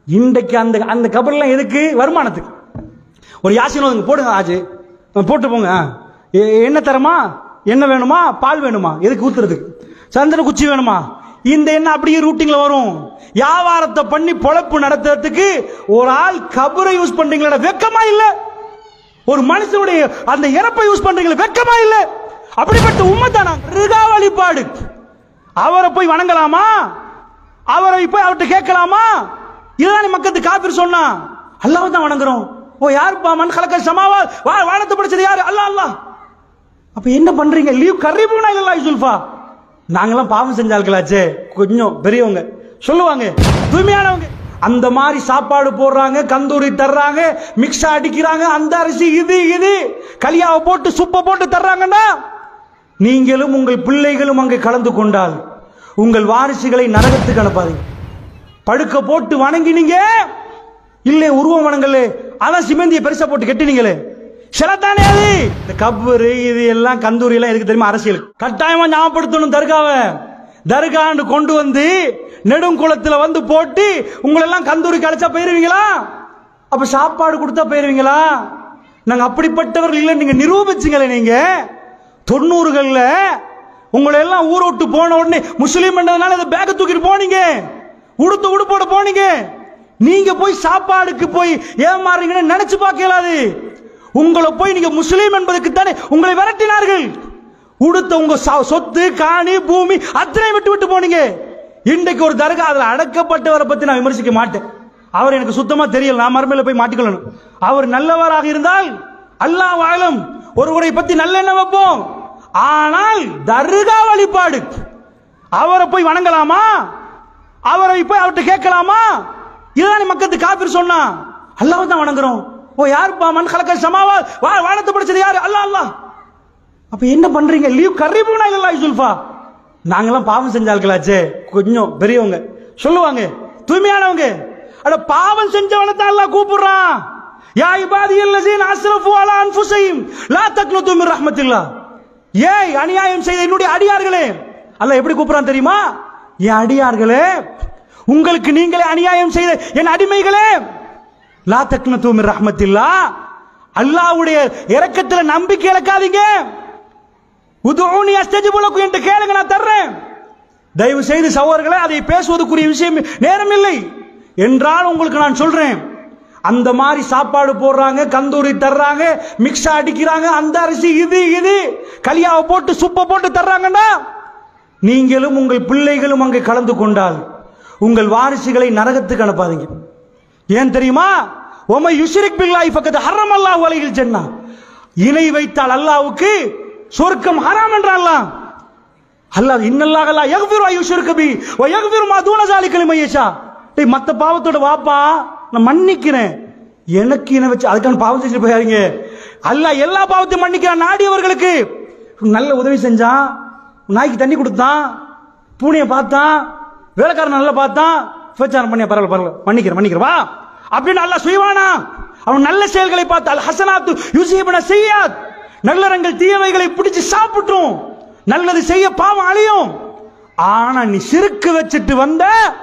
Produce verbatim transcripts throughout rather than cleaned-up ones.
இன்றைக்கு அந்த அந்த கபர்லாம் எதுக்கு? வருமானத்துக்கு. ஒரு யாசின் போடுங்க ஆஜு, போட்டு போங்க. என்ன தரமா, என்ன வேணுமா, பால் வேணுமா, எதுக்கு ஊத்துறதுக்கு? சந்தன குச்சி வேணுமா, இந்த எண்ணெய் அப்படியே ரூட்டிங்ல வரும். வியாபாரத்தை பண்ணி பொழப்பு நடத்துறதுக்கு ஒரு ஆள் கபரை யூஸ் பண்றீங்களா? வெக்கமா இல்ல? ஒரு மனுஷனுடைய அந்த இறப்பை யூஸ் பண்றீங்களா? வெக்கமா இல்ல? அப்படிப்பட்ட உம்மத்தான ரிகா வழிபாடு. அவரை போய் வணங்கலாமா? அவரை போய் அவர்கிட்ட கேட்கலாமா? இதுதான் மக்களுக்கு காபிர் சொன்னா. அல்லாஹ் தான் வணங்குறோம். ஓ யாருப்பா? மன் கலக்க சமாவா, வானத்தை படைச்சது யாரு? அல்லாஹ். அல்லாஹ். அப்ப என்ன பண்றீங்க? லீவ் கரீபுனா இல்லல்லாஹி சுல்ஃபா. நாங்கெல்லாம் பாவம் செஞ்சால்களாச்சே, கொஞ்சம் பெரியவங்க சொல்லுவாங்க, தூய்மையானவங்க. அந்த மாதிரி சாப்பாடு போடுறாங்க, கந்தூரி தர்றாங்க, மிக்ஸா அடிக்கிறாங்க, அந்த அரிசி இது இது கலியாவை போட்டு சுப்ப போட்டு தர்றாங்கன்னா, நீங்களும் உங்கள் பிள்ளைகளும் அங்கே கலந்து கொண்டால் உங்கள் வாரிசுகளை நரகத்துக்கு அனுப்பாதீங்க. படுக்க போட்டு வணங்கினீங்க இல்ல, உருவம் வணங்கல, அதான் சிமெந்தியை பெருசா போட்டு கெட்டினீங்களே, சிலத்தானே அது. இந்த கபரு இது எல்லாம் கந்தூரி எல்லாம் எதுக்கு தெரியுமா? அரசியல். கட்டாயமா ஞாபகப்படுத்தணும். தர்காவை தர்காண்டு கொண்டு வந்து நெடுங்குளத்துல வந்து போட்டு உங்களை எல்லாம் கந்தூரி கழிச்சா போயிருவீங்களா? அப்ப சாப்பாடு கொடுத்தா போயிருவீங்களா? நாங்க அப்படிப்பட்டவர்கள் இல்லை, நீங்க நிரூபிச்சுங்களே. நீங்க தொண்ணூறுகள்ல உங்களை எல்லாம் ஊரை விட்டு போன உடனே முஸ்லீம் என்றதுனால இந்த பேக்க தூக்கிட்டு போனீங்க, உடுத்து உடுப்போட போனீங்க. நீங்க போய் சாப்பாடுக்கு போய் ஏமாறீங்கன்னு நினைச்சு பார்க்க இயலாது. உங்களை போய் நீங்க முஸ்லீம் என்பதற்கு தானே உங்களை விரட்டினார்கள். உடுத்த உங்க சொத்து காணி பூமி அத்தனை விட்டு விட்டு போனீங்க. இன்றைக்கு ஒரு தர்கா அதுல அடக்கப்பட்டவரை பத்தி நான் விமர்சிக்க மாட்டேன். அவர் எனக்கு சுத்தமா தெரியல, நான் மறுமையில போய் மாட்டிக்கொள்ளணும். அவர் நல்லவராக இருந்தால் அல்லாஹ் வாழும் ஒருவரை பத்தி நல்லெண்ணம் வைப்போம். ஆனால் தர்கா வழிபாடு, அவரை போய் வணங்கலாமா? அவரை போய் அவர்கிட்ட கேட்கலாமா? இதுதான் மக்களுக்கு காபிர் சொன்னா. அல்லாஹ் தான் வணங்குறோம். ஓ யாருப்பா? மன் கலக்க சமாவா, வானத்தை படைச்சது யாரு? அல்லாஹ். அல்லாஹ். அப்ப என்ன பண்றீங்க? லீவ் கரீபுனா இல்லல்லாஹி சுல்ஃபா. நாங்கெல்லாம் பாவம் செஞ்சால்களாச்சே, கொஞ்சம் பெரியவங்க சொல்லுவாங்க, தூய்மையானவங்க. அட பாவம் செஞ்சவனை தான் அல்லாஹ் கூப்பிடுறான். யா இபாதியல்லஸீன அஸ்ரஃபு அலா அன்ஃபுஸிஹிம் லா தக்னது மின் ரஹ்மத்தில்லாஹ். ஏய் அநியாயம் செய்த என்னுடைய அடியார்களே, அல்லாஹ் எப்படி கூப்பிடுறான் தெரியுமா? என் அடியார்களே, உங்களுக்கு நீங்களே அநியாயம் செய்த என் அடிமைகளே, லா தக்னது மின் ரஹ்மத்தில்லாஹ், அல்லாஹ்வுடைய இரக்கத்தில் நம்பிக்கை இழக்காதீங்க. உதுஊனி அஸ்தஜிபு லக்கும் என்று கேளுங்க, நான் தர்றேன். தயவு செய்து சகோதரர்களே, அதை பேசுவதற்குரிய விஷயம் நேரம் இல்லை என்றால் உங்களுக்கு நான் சொல்றேன். அந்த மாதிரி சாப்பாடு போடுறாங்க, கந்தூரி தர்றாங்க, மிக்ஸா அடிக்கிறாங்க, அந்த அரிசி இது இது கலியாவை போட்டு சுப்ப போட்டு தர்றாங்கன்னா, நீங்களும் உங்கள் பிள்ளைகளும் அங்கே கலந்து கொண்டால் உங்கள் வாரிசுகளை நரகத்துக்கு அனுப்பாதீங்க. ஏன் தெரியுமா? ஒமை யுஷ்ரிக் பில்லாஹி ஃபக்கத் ஹர்ரமல்லாஹு அலைஹில் ஜன்னah. இணை வைத்தால் அல்லாஹ்வுக்கு சொர்க்கம் ஹராம் என்றான். அல்லாஹ் இன்னல்லாஹ லா யக்ஃபிரு அன் யுஷ்ரக பிஹி வ யக்ஃபிரு மா தூன ஸாலிக லிமன் யஷா. டேய் மத்த பாவத்தோட வாப்பா, நான் மன்னிக்கிறேன், எனக்கு இணை வச்சு அதுக்கான பாவம் செஞ்சுட்டு போயாருங்க. அல்லாஹ் எல்லா பாவத்தையும் மன்னிக்கிறான் நாடியவர்களுக்கு. நல்ல உதவி செஞ்சான், நாய்க்கு தண்ணி கொடுத்தான், பூனையை பார்த்தான், வேலைக்காரன் நல்லா பார்த்தான், விபச்சாரம் பண்ணியா பரவாயில்ல பரவாயில்ல மன்னிக்கிறேன் மன்னிக்கிறேன் வா அப்படின்னு அல்லாஹ் செய்வானா? அவன் நல்ல செயல்களை பார்த்து அல் ஹசனாத்து யுஸீபுன ஸய்யிஆத், நல்லறங்கள் தீயவைகளை பிடிச்சு சாப்பிட்டும், நல்லது செய்ய பாவம் அழியும். ஆனா நீ சிறுக்கு வச்சுட்டு வந்த,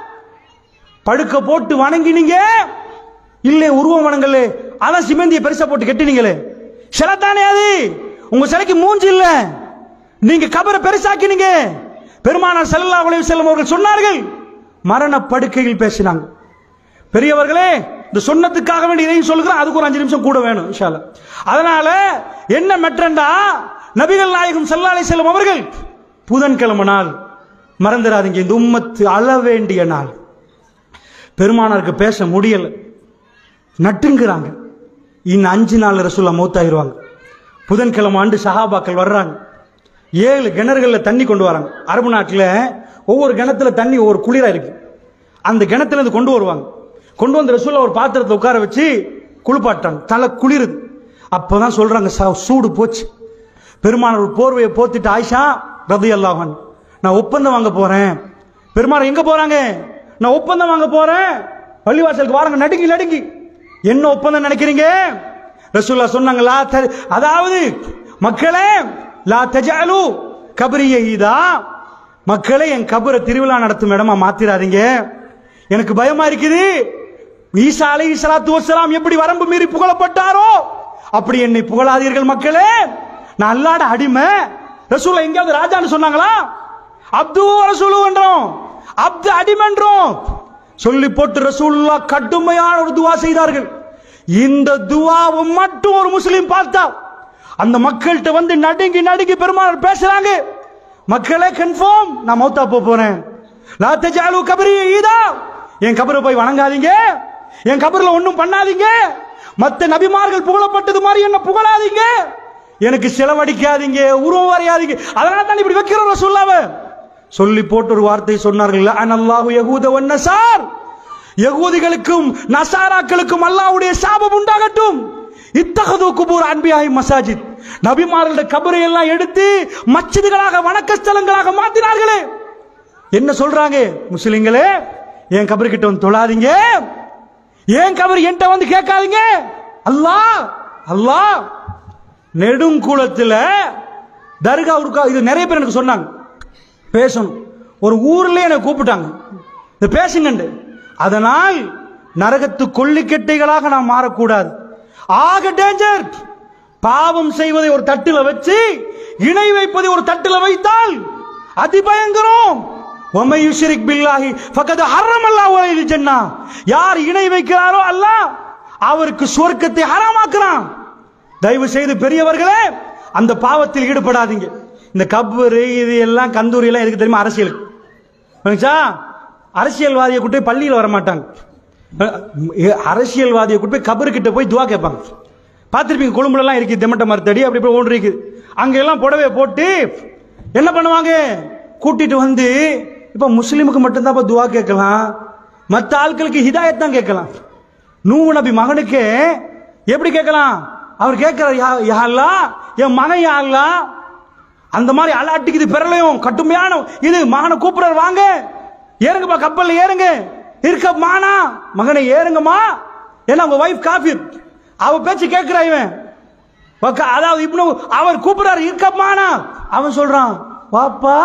படுக்க போட்டு வணங்கினீங்க இல்ல, உருவம் வணங்கல, அதான் சிமெந்தியை பெருசா போட்டு கெட்டினீங்களே, சிலத்தானே அது. உங்க சிலைக்கு மூஞ்சி இல்ல, நீங்க கபரை பெருசாக்கினீங்க. பெருமானார் ஸல்லல்லாஹு அலைஹி வஸல்லம் அவர்கள் சொன்னார்கள், மரண படுக்கையில் பேசினாங்க. பெரியவர்களே, இந்த சொன்னதுக்காக வேண்டி இதையும் சொல்லுகிறேன், அதுக்கு ஒரு அஞ்சு நிமிஷம் கூட வேணும் இன்ஷா அல்லாஹ். அதனால என்ன மெட்ரண்டா, நபிகள் நாயகம் ஸல்லல்லாஹு அலைஹி வஸல்லம் அவர்கள் புதன்கிழமை நாள் மறந்துடாதீங்க, இந்த உம்மத்து அழ வேண்டிய நாள். பெருமானாருக்கு பேச முடியல, நட்டுங்கிறாங்க. இன்னும் அஞ்சு நாள் ரசூலுல்லாஹ் மௌத்தாயிருவாங்க. புதன்கிழமை ஆண்டு சஹாபாக்கள் வர்றாங்க, ஏழு கிணறுகள்ல தண்ணி கொண்டு வராங்க. அரபு நாட்டில் ஒவ்வொரு கிணத்துல தண்ணி ஒவ்வொரு குளிரா இருக்கு. அந்த கிணத்துல இருந்து கொண்டு வருவாங்க. கொண்டு வந்து ரசூலுல்லாஹ் ஒரு பாத்திரத்தை உட்கார வச்சு குளிப்பாட்டாங்க, தலை குளிருது. அப்பதான் சொல்றாங்க, சூடு போச்சு. பெருமானார் ஒரு போர்வையை போத்திட்டு, ஆயிஷா ரலியல்லாஹு அன்ஹா, நான் ஒப்பந்தம் வாங்க போறேன். பெருமானார் எங்க போறாங்க? நான் ஒப்பந்தம் வாங்க போறேன். பள்ளிவாசலுக்கு வாராங்க, நடுங்கி நடுங்கி. என்ன ஒப்பந்தம் நினைக்கிறீங்க? ரசூலுல்லாஹ் சொன்னாங்களா, அதாவது மக்களே, லா தஜஅலு கப்ரி ஈதா, மக்களே என் கபரை திருவிழா நடத்தும் இடமா மாத்திராதீங்க. எனக்கு பயமா இருக்குது, ஈசா அலைஹிஸ்ஸலாத்து வஸ்ஸலாம் எப்படி வரம்பு மீறி புகழப்பட்டாரோ அப்படி என்னை புகழாதீர்கள் மக்களே. நான் அல்லாஹ்ட அடிமை. ரசூலுல்லாஹ் எங்கேயாவது ராஜான்னு சொன்னாங்களா? அப்து ரசூலு என்றோம், அப்து அடிமன்றோம் சொல்லி போட்டு ரசூலுல்லாஹ் கடுமையான ஒரு துவா செய்தார்கள். இந்த துவாவை மட்டும் ஒரு முஸ்லிம் பார்த்தா அந்த மக்கள்கிட்ட வந்து நடுங்கி நடுங்கி பெருமாள் பேசுறாங்க, மக்களே கன்ஃபார்ம் நான் மௌத்தா போறேன். லா தஜஅலு கபரி ஈதா, என் கபரை போய் வணங்காதீங்க, என் கபர்ல ஒண்ணும் பண்ணாதீங்க, மத்த நபிமார்கள் புகழப்பட்டது மாதிரி என்ன புகழாதீங்க, எனக்கு செலவடிக்காதீங்க, உருவம் வரையாதீங்க. அதனால தான் இப்படி வைக்கிறோம் ரசூலுல்லாஹ் சொல்லி போட்டு ஒரு வார்த்தை சொன்னார்கள், அனல்லாஹு யஹூத வன் நஸார், யகூதிகளுக்கும் நசாராக்களுக்கும் அல்லாஹ்வுடைய சாபம் உண்டாகட்டும். இத்தகது குபூர் அன்பியாஹி மசாஜித், நபிமார்களுடைய கபரை எல்லாம் எடுத்து மஸ்ஜிதுகளாக வணக்க ஸ்தலங்களாக மாத்தினார்களே. என்ன சொல்றாங்க முஸ்லிம்களே? என் கபர் கிட்ட வந்து தொழாதீங்க, என் கபர் என்கிட்ட வந்து கேட்காதீங்க. அல்லாஹ் அல்லாஹ் நெடுங்குளத்துல தர்கா இருக்கா, இது நிறைய பேர் எனக்கு சொன்னாங்க பேசணும். ஒரு ஊர்ல என்னை கூப்பிட்டாங்க இது பேசுங்க. அதனால் நரகத்து கொள்ளிக்கட்டைகளாக நாம் மாறக்கூடாது. ஆக டேஞ்சர். பாவம் செய்வதை ஒரு தட்டில வச்சு இணை வைப்பதை ஒரு தட்டில வைத்தால் அதிபயங்கரம். வமை யுஷ்ரிக் பில்லாஹி ஃபகத் ஹர்ரமல்லாஹு அலைஹில் ஜன்னah, யார் இணை வைக்கிறாரோ அல்லாஹ் அவருக்கு சொர்க்கத்தை ஹராமாக்குறான். தயவு செய்து பெரியவர்களே அந்த பாவத்தில் ஈடுபடாதீங்க. இந்த கபரு இது எல்லாம் கந்தூரி எல்லாம் எதுக்கு தெரியுமா? அரசியலுக்கு. அரசியல்வாதியை கூட்டு போய் பள்ளியில் வர மாட்டாங்க, அரசியல்வாதியை கூட்டு போய் கபரு கிட்ட போய் துவா கேட்பாங்க. பார்த்துருப்பீங்க, கொழும்புல எல்லாம் இருக்கு தெமட்ட மரத்தடி அப்படி போய் ஒன்று இருக்கு, அங்கெல்லாம் புடவை போட்டு என்ன பண்ணுவாங்க, கூட்டிட்டு வந்து இப்ப முஸ்லீமுக்கு மட்டும்தான் துவா கேட்கலாம், மற்ற ஆட்களுக்கு ஹிதாயத் தான் கேட்கலாம். நூஹ் நபி மகனுக்கு எப்படி கேட்கலாம்? அவர் கேட்கிறார், யா அல்லாஹ் என் மகன் யா அல்லாஹ், அந்த மாதிரி அலாட்டிக்குது பெறலையும் கட்டுமையான இது. மகனை கூப்பிடுறார், வாங்க ஏறுங்கப்பா கப்பல்ல ஏறுங்க, இருக்க மானா மகனை ஏறுங்கம்மா, ஏன்னா உங்க வைஃப் காஃபிர், அவ பேச்சு கேட்கிறா இவன். அதாவது இப்னு அவர் கூப்பிடுறாரு, இருக்க மானா, அவன் சொல்றான், பாப்பா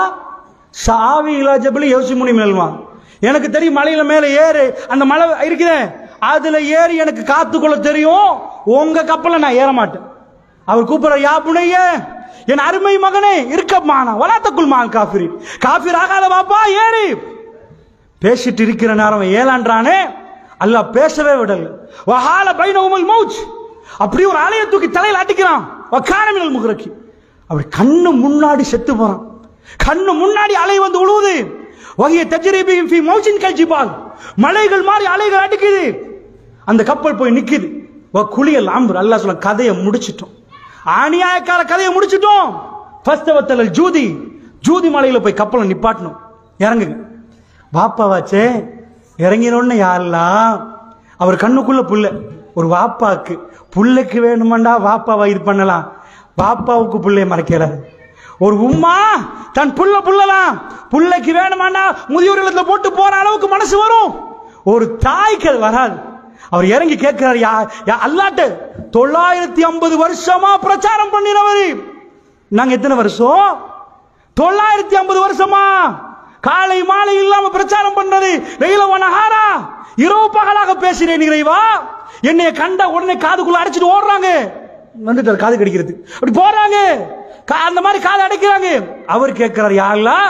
சாவி இலா ஜபலி யோசி முனி மேல்மா, எனக்கு தெரியும் மலையில மேல ஏறு, அந்த மலை இருக்குதே அதுல ஏறி எனக்கு காத்துக்கொள்ள தெரியும், உங்க கப்பல நான் ஏற மாட்டேன். அவர் கூப்பிடுற, யா புனைய என் அருமை மகனே இருக்க மானா வலாத்தக்குள் மான் காஃபிரி, காஃபிர் ஆகாத பாப்பா ஏறி. பேசிட்டு இருக்கிற நேரம் ஏலான்றானே, அல்லாஹ் பேசவே விடல. வஹால பைனஹுமுல் மௌஜ், அப்படி ஒரு அலையை தூக்கி தலையில் அடிக்கிறான். வகான மினல் முக்ரகி, அப்படி கண்ணு முன்னாடி செத்து போறான், கண்ணு முன்னாடி அலை வந்து உழுவுது. வஹிய தஜ்ரிபிஹிம் ஃபீ மௌஜின் கல்ஜிபால், மலைகள் மாதிரி அலைகள் அடிக்குது. அந்த கப்பல் போய் நிக்குது. வ குலியல் அம்ர், அல்லாஹ் சொல்ல கதையை முடிச்சிட்டோம், அநியாயக்கார கதையை முடிச்சிட்டோம். ஃபஸ்தவத்தல் ஜூதி, ஜூதி மலையில போய் கப்பலை நிப்பாட்டணும், இறங்குங்க. வாப்பா வாச்சே இறங்கினோன்னு யாரெல்லாம் அவர் கண்ணுக்குள்ள புள்ள, ஒரு வாப்பாக்கு புள்ளைக்கு வேணுமாண்டா வாப்பாவா இது பண்ணலாம், வாப்பாவுக்கு புள்ளைய மறைக்கல. ஒரு உம்மா தன் புள்ள புள்ளலாம் புள்ளைக்கு வேணுமாண்டா முதியோர் இல்லத்துல போட்டு போற அளவுக்கு மனசு வரும். ஒரு தாய்க்கு அது வராது. அவர் இறங்கி கேட்கிறார், யா அல்லாஹ்ட்ட தொள்ளாயிரத்தி ஐம்பது வருஷமா பிரச்சாரம் பண்ணினவர், நாங்க எத்தனை வருஷம்? தொள்ளாயிரத்தி ஐம்பது வருஷமா காலை மாலை இல்லாம பிரச்சாரம் பண்றது, நெய்லவனஹாரா இரவு பகலாக பேசினேன் இறைவா, என்னைய கண்ட உடனே காதுக்குள்ள அடைச்சிட்டு ஓடுறாங்க, வந்துட்டார் காது கடிக்கிறது, அப்படி போறாங்க, அந்த மாதிரி காது அடைக்கிறாங்க. அவர் கேட்கிறார், யா அல்லாஹ்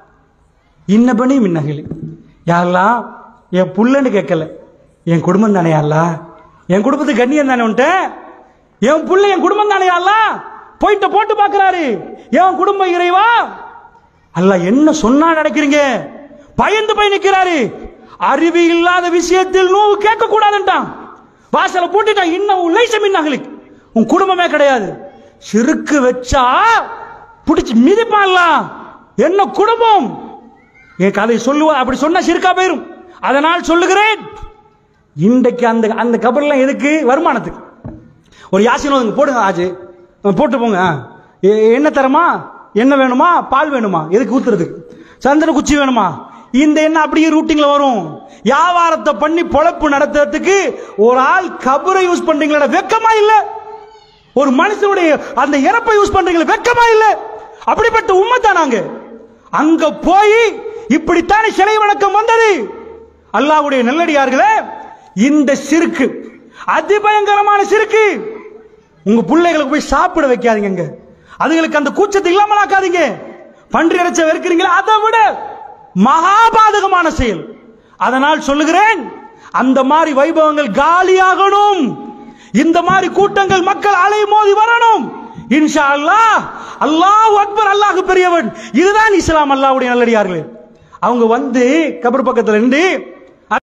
இன்னபனி மின்னகிலி, யா அல்லாஹ் என் புள்ளன்னு கேட்கல, என் குடும்பம் தானே யா அல்லாஹ், என் குடும்பத்துக்கு கண்ணியம் தானே உன்ட்ட, என் புள்ள என் குடும்பம் தானே யா அல்லாஹ். போயிட்டு போட்டு பாக்குறாரு, என் குடும்பம் இறைவா. அல்லாஹ் என்ன சொன்னா நடக்கிறீங்க? பயந்து போய் நிக்கிறாரு. அறிவு இல்லாத விஷயத்தில் நூவு கேட்க கூடாதுன்ட்டான், வாசல பூட்டிட்டான். இன்னும் லைஸ மின்னகிலிக், உன் குடும்பமே கிடையாது. சிறுக்கு வச்சா பிடிச்சு மிதிப்பான்ல, என்ன குடும்பம்? என் கதை சொல்லுவா, அப்படி சொன்னா சிறுக்கா போயிரும். அதனால் சொல்லுகிறேன், இன்றைக்கு அந்த அந்த கபர்லாம் எதுக்கு? வருமானத்துக்கு. ஒரு யாசினோ போடுங்க ஆஜு, போட்டு போங்க. என்ன தரமா, என்ன வேணுமா, பால் வேணுமா, எதுக்கு ஊத்துறதுக்கு? சந்தன குச்சி வேணுமா, இந்த எண்ணெய் அப்படியே ரூட்டிங்ல வரும். வியாபாரத்தை பண்ணி பொழப்பு நடத்துறதுக்கு ஒரு ஆள் கபரை யூஸ் பண்றீங்களா? வெக்கமா இல்ல? ஒரு மனுஷனுடைய அந்த இறப்பை யூஸ் பண்றீங்களா? வெக்கமா இல்ல? அப்படிப்பட்ட உம்மத்தான் நாங்க. அங்க போய் இப்படித்தானே சிலை வணக்கம் வந்தது. அல்லாஹ்வுடைய நல்லடியார்களே, இந்த சிறுக்கு அதிபயங்கரமான சிறுக்கு. உங்க பிள்ளைகளுக்கு போய் சாப்பிட வைக்காதீங்க, அதுங்களுக்கு அந்த கூச்சத்தை இல்லாமல் ஆக்காதீங்க. பன்றி இறைச்ச வெறுக்கிறீங்களா, அதை விட மகாபாதகமான செயல். அதனால் சொல்லுகிறேன், அந்த மாதிரி வைபவங்கள் காலியாகணும். இந்த மாதிரி கூட்டங்கள் மக்கள் அலை மோதி வரணும். இன்ஷா அல்லாஹ். அல்லாஹ் அக்பர், அல்லாஹ் பெரியவன். இதுதான் இஸ்லாம். அல்லாஹ்வுடைய நல்லடியார்களே, அவங்க வந்து கபர் பக்கத்துல நின்று